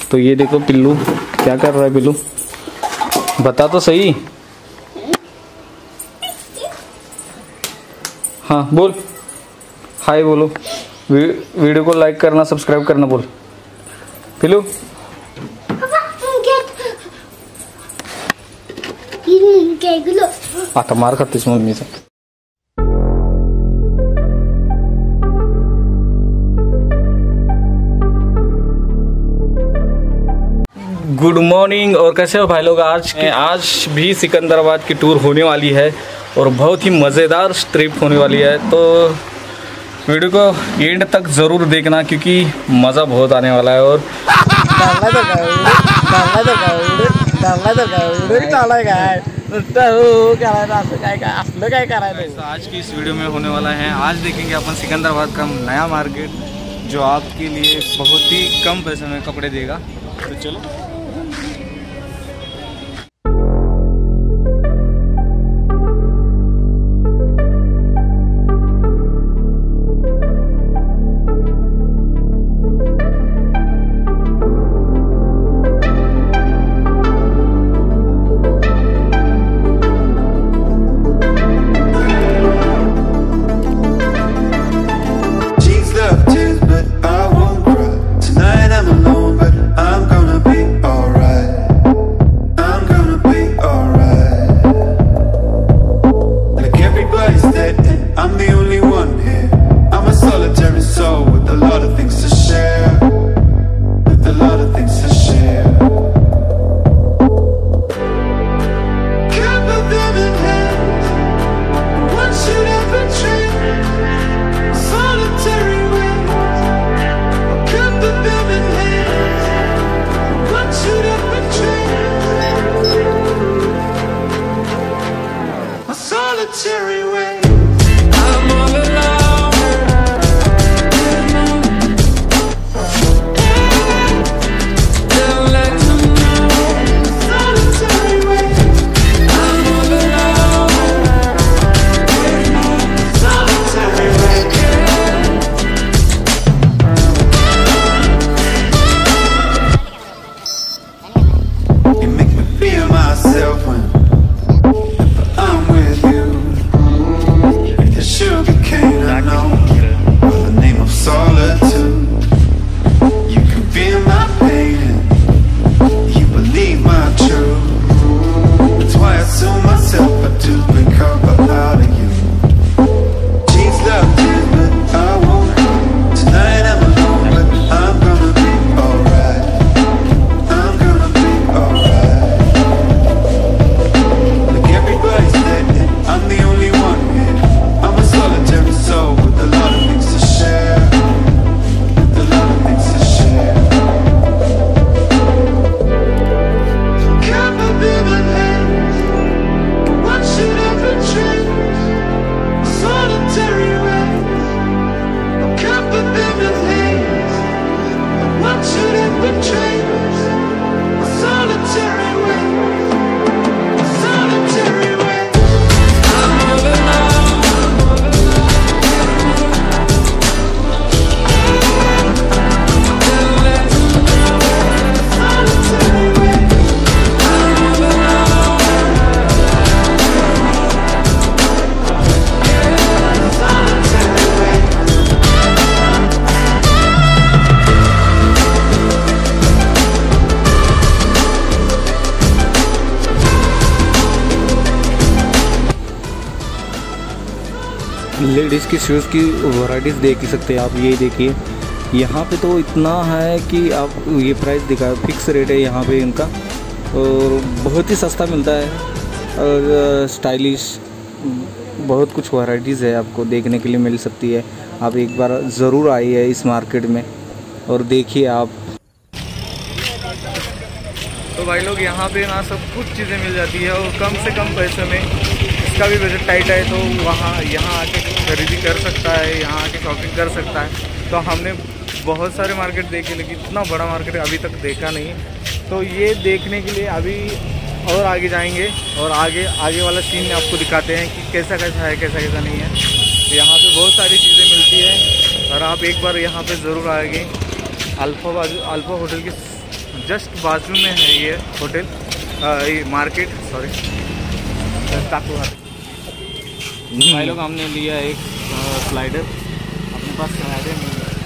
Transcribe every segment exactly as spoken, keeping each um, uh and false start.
तो ये देखो पिल्लू क्या कर रहा है। पिल्लू बता तो सही। हाँ बोल, हाय बोलो, वी, वीडियो को लाइक करना सब्सक्राइब करना बोल। पिल्लू आता मार खातीस मम्मी से। गुड मॉर्निंग, और कैसे हो भाई लोग। आज आज भी सिकंदराबाद की टूर होने वाली है और बहुत ही मज़ेदार ट्रिप होने वाली है। तो वीडियो को एंड तक ज़रूर देखना क्योंकि मज़ा बहुत आने वाला है। और आज की इस वीडियो में होने वाला है, आज देखेंगे अपन सिकंदराबाद का नया मार्केट जो आपके लिए बहुत ही कम पैसे में कपड़े देगा। तो चलो लेडीज़ की शूज़ की वैराइटीज़ देख ही सकते हैं आप। ये देखिए यहाँ पे तो इतना है कि आप ये प्राइस दिखा, फिक्स रेट है यहाँ पे इनका और बहुत ही सस्ता मिलता है और स्टाइलिश बहुत कुछ वैराइटीज़ है आपको देखने के लिए मिल सकती है। आप एक बार ज़रूर आइए इस मार्केट में और देखिए आप। तो भाई लोग यहाँ पे ना सब कुछ चीज़ें मिल जाती है और कम से कम पैसे में। इसका भी बजट टाइट है तो वहाँ यहाँ आके खरीदी कर सकता है, यहाँ आके शॉपिंग कर सकता है। तो हमने बहुत सारे मार्केट देखे लेकिन इतना बड़ा मार्केट अभी तक देखा नहीं। तो ये देखने के लिए अभी और आगे जाएंगे और आगे आगे वाला सीन आपको दिखाते हैं कि कैसा कैसा है, कैसा कैसा नहीं है। तो यहाँ पे बहुत सारी चीज़ें मिलती हैं और आप एक बार यहाँ पे ज़रूर आएंगे। अल्फा बाजू अल्फा होटल के जस्ट बाजू में है ये होटल, ये मार्केट, सॉरी काकुहार। भाई लोग हमने लिया एक स्लाइडर, अपने पास स्लाइडर नहीं है।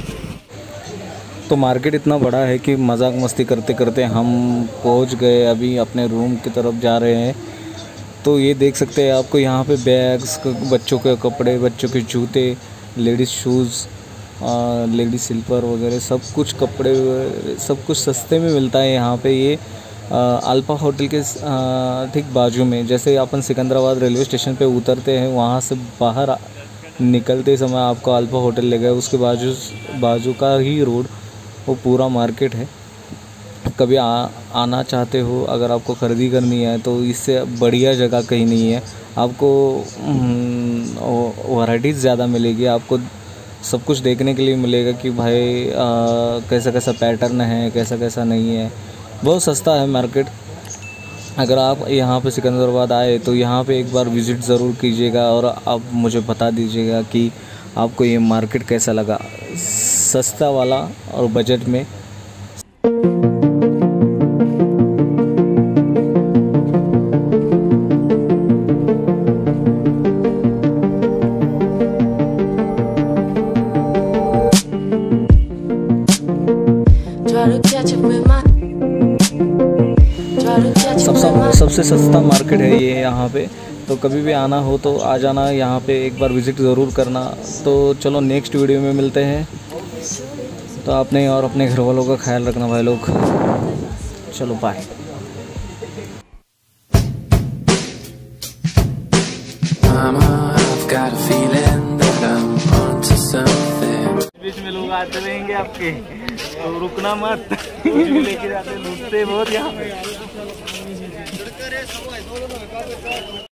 तो मार्केट इतना बड़ा है कि मजाक मस्ती करते करते हम पहुंच गए, अभी अपने रूम की तरफ जा रहे हैं। तो ये देख सकते हैं आपको यहाँ पे बैग्स, बच्चों के कपड़े, बच्चों के जूते, लेडीज़ शूज़, लेडीज स्लीपर वगैरह सब कुछ, कपड़े सब कुछ सस्ते में मिलता है यहाँ पे। ये अल्फा होटल के ठीक बाजू में, जैसे अपन सिकंदराबाद रेलवे स्टेशन पे उतरते हैं, वहाँ से बाहर निकलते समय आपको अल्फा होटल लगेगा, उसके बाजू बाजू का ही रोड वो पूरा मार्केट है। कभी आ, आना चाहते हो, अगर आपको ख़रीदी करनी है तो इससे बढ़िया जगह कहीं नहीं है। आपको वैराइटीज़ ज़्यादा मिलेगी, आपको सब कुछ देखने के लिए मिलेगा कि भाई आ, कैसा कैसा पैटर्न है, कैसा कैसा नहीं है। बहुत सस्ता है मार्केट। अगर आप यहाँ पे सिकंदराबाद आए तो यहाँ पे एक बार विज़िट ज़रूर कीजिएगा और आप मुझे बता दीजिएगा कि आपको ये मार्केट कैसा लगा, सस्ता वाला और बजट में। सबसे सबसे सस्ता मार्केट है ये यहाँ पे, तो कभी भी आना हो तो आ जाना यहाँ पे, एक बार विज़िट ज़रूर करना। तो चलो नेक्स्ट वीडियो में मिलते हैं। तो आपने और अपने घर वालों का ख्याल रखना भाई लोग। चलो बाय। बीच में लोग आते रहेंगे आपके, तो रुकना मत। लेके जाते लूटते बहुत यहाँ पे।